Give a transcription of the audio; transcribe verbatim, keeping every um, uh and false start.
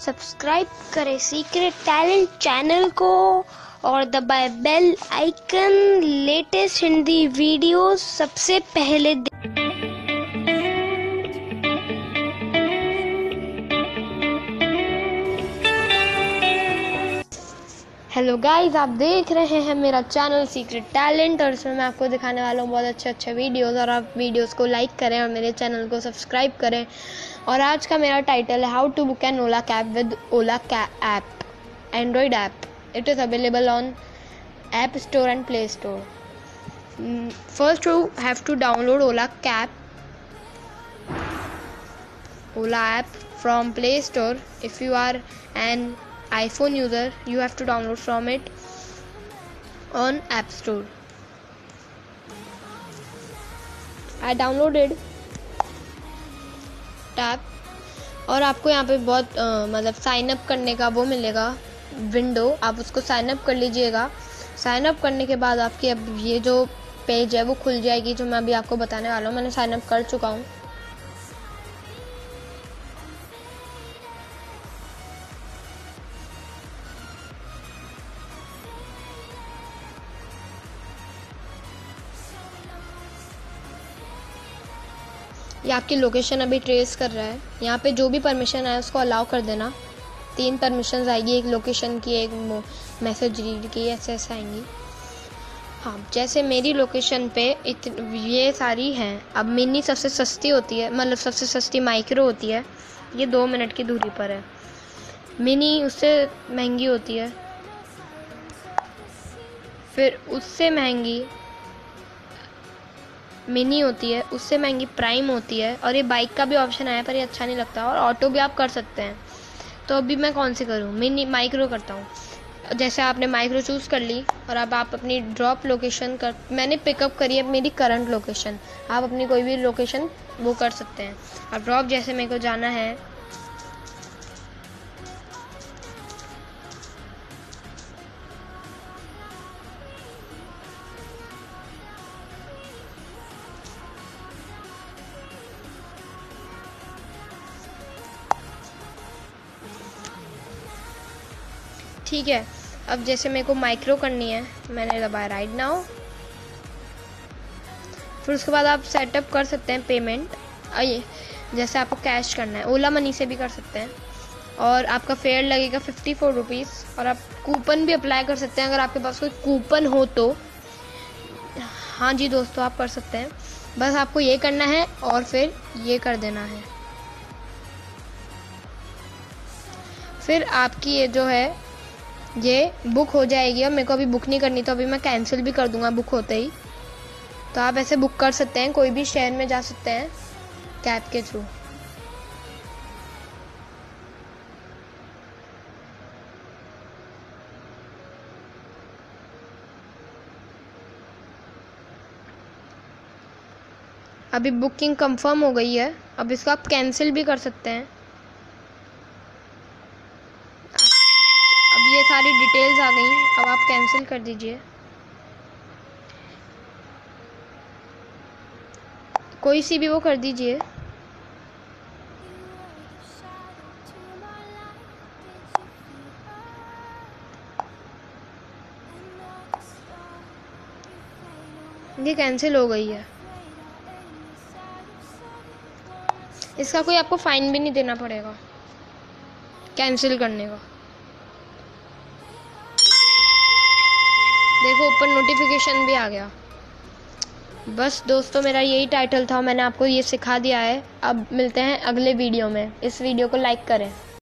Subscribe करें secret talent channel को और दबाए bell icon latest Hindi videos सबसे पहले। हेलो गाइस, आप देख रहे हैं मेरा चैनल सीक्रेट टैलेंट और इसमें मैं आपको दिखाने वाला हूँ बहुत अच्छे अच्छे वीडियोस। और आप वीडियोस को लाइक करें और मेरे चैनल को सब्सक्राइब करें। और आज का मेरा टाइटल है how to book an Ola cab with Ola app, Android app. It is available on App Store and Play Store. First you have to download Ola cab Ola app from Play Store. If you are an iPhone user, you have to download from it on App Store. I downloaded tab और आपको यहाँ पे बहुत आ, मतलब sign up करने का वो मिलेगा विंडो, आप उसको साइन अप कर लीजिएगा। साइन अप करने के बाद आपकी अब ये जो पेज है वो खुल जाएगी, जो मैं अभी आपको बताने वाला हूँ। मैंने साइन अप कर चुका हूँ। ये आपकी लोकेशन अभी ट्रेस कर रहा है। यहाँ पे जो भी परमिशन है उसको अलाउ कर देना। तीन परमिशंस आएगी, एक लोकेशन की, एक मैसेज रीड की, ऐसे ऐसे आएंगी। हाँ, जैसे मेरी लोकेशन पे इत ये सारी हैं। अब मिनी सबसे सस्ती होती है, मतलब सबसे सस्ती माइक्रो होती है, ये दो मिनट की दूरी पर है। मिनी उससे महंगी होती है, फिर उससे महंगी मिनी होती है, उससे महंगी प्राइम होती है। और ये बाइक का भी ऑप्शन आया पर ये अच्छा नहीं लगता। और ऑटो भी आप कर सकते हैं। तो अभी मैं कौन सी करूँ? मिनी माइक्रो करता हूँ। जैसे आपने माइक्रो चूज़ कर ली और अब आप अपनी ड्रॉप लोकेशन कर मैंने पिकअप करी है मेरी करंट लोकेशन। आप अपनी कोई भी लोकेशन वो कर सकते हैं। अब ड्रॉप जैसे मेरे को जाना है, ठीक है। अब जैसे मेरे को माइक्रो करनी है, मैंने दबाया राइट नाउ। फिर उसके बाद आप सेटअप कर सकते हैं पेमेंट। आइए, जैसे आपको कैश करना है, ओला मनी से भी कर सकते हैं। और आपका फेयर लगेगा फिफ्टी फोर रुपीज़। और आप कूपन भी अप्लाई कर सकते हैं अगर आपके पास कोई कूपन हो तो। हाँ जी दोस्तों, आप कर सकते हैं। बस आपको ये करना है और फिर ये कर देना है। फिर आपकी ये जो है ये बुक हो जाएगी। और मेरे को अभी बुक नहीं करनी, तो अभी मैं कैंसिल भी कर दूंगा बुक होते ही। तो आप ऐसे बुक कर सकते हैं, कोई भी शहर में जा सकते हैं कैब के थ्रू। अभी बुकिंग कंफर्म हो गई है। अब इसको आप कैंसिल भी कर सकते हैं। ये सारी डिटेल्स आ गई, अब आप कैंसिल कर दीजिए। कोई सी भी वो कर दीजिए। ये कैंसिल हो गई है। इसका कोई आपको फाइन भी नहीं देना पड़ेगा कैंसिल करने का। देखो ऊपर नोटिफिकेशन भी आ गया। बस दोस्तों, मेरा यही टाइटल था, मैंने आपको ये सिखा दिया है। अब मिलते हैं अगले वीडियो में। इस वीडियो को लाइक करें।